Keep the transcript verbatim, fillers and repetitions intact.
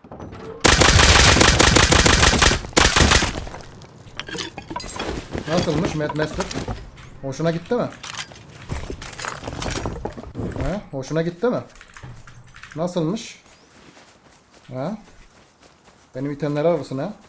Nasılmış Mad Master? Hoşuna gitti mi? He? Hoşuna gitti mi? Nasılmış? He? Benim itemleri alırsın ha?